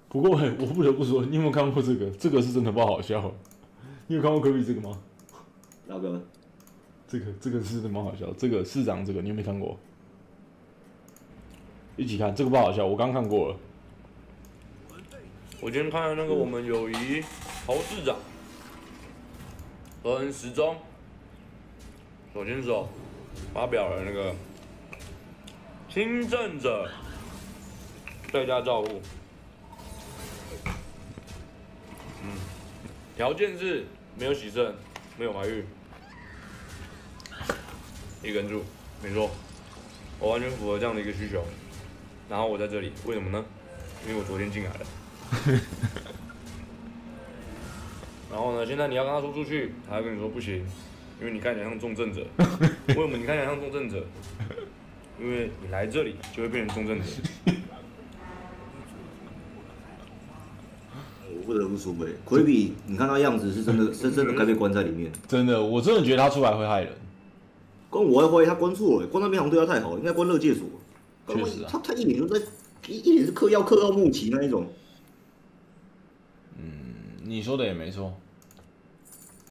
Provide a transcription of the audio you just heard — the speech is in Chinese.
不过我不得不说，你有没有看过这个？这个是真的不好笑。你有看过科比这个吗？ 哪个？ 这个是真的蛮好笑。这个市长这个你有没有看过？一起看，这个不好笑，我刚看过了。我今天看了那个我们友谊侯市长和时钟手牵手发表了那个轻症者在家照护，条件是没有洗肾，没有怀孕，一个人住，没错，我完全符合这样的一个需求。然后我在这里，为什么呢？因为我昨天进来了。然后呢，现在你要跟他说出去，他会跟你说不行，因为你看起来像重症者。为什么你看起来像重症者？因为你来这里就会变成重症者。 我不得不说奎比，你看他样子是真的，是真的该被关在里面。 真的，我真的觉得他出来会害人。 关我还怀疑他关错了，关那边好像对他太好，应该关乐界所。 确实啊， 他一脸就在一脸是嗑药嗑到末期那一种。 你说的也没错。